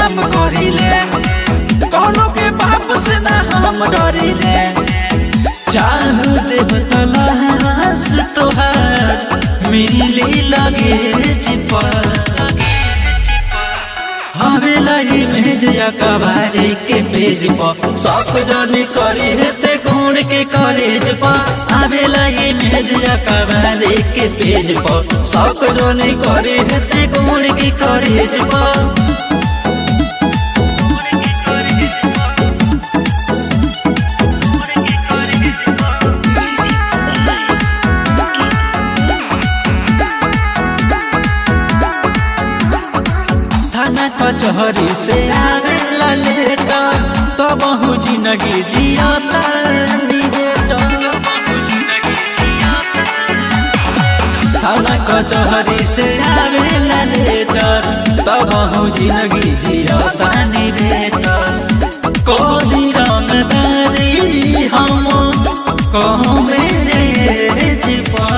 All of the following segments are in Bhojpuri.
काम करिले, कोनो के बाप से ना हम डरिले। चाहू देव तलाश तोहार मिली लगे चिपा, हवेला इमेज अखबारी के पेज पर शौक जाने करी हेते घूर के कॉलेज पर। हवेला इमेज अखबारी के पेज पर शौक जाने करी हेते घूर के कॉलेज पर। कचहरी से आवेला लेटा तो बहु जिंदगी जियाता थाना कचहरी से आवेला लेटा तो बहु जिंदगी जियाता निवेटा। कोई रंगदारी हम कहूँ मेरे जिपा,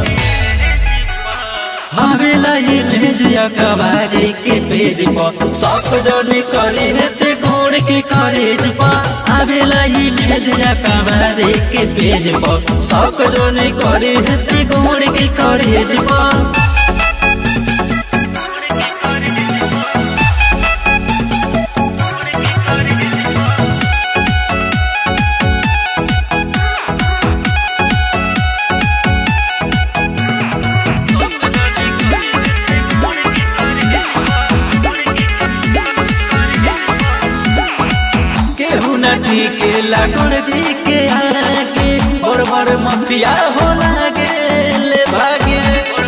हवेला इमेज अखबारी के पेज पर शौक जाने करी हेते घूर के कॉलेज पर। हवेला इमेज अखबारी के पेज पर शौक जाने करी हेते घूर के कॉलेज पर। के लागुर जी के आगे और बड़ मफिया हो लागे ले भागे,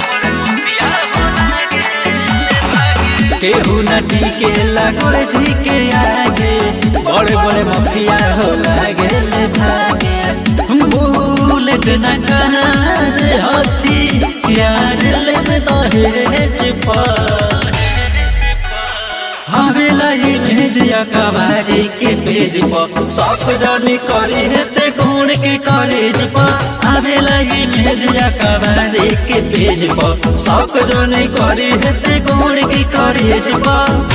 केहू नटी के लागुर जी के आगे बड़े बड़े मफिया हो लागे ले भागे। बुलेट न कार हाथी यार ले दहेज पर, हवेला इमेज अखबारी के पेज पर शौक जाने करी हेते घूर के कॉलेज पर। हवेला इमेज अखबारी के पेज पर शौक जाने करी हेते घूर के कॉलेज पर।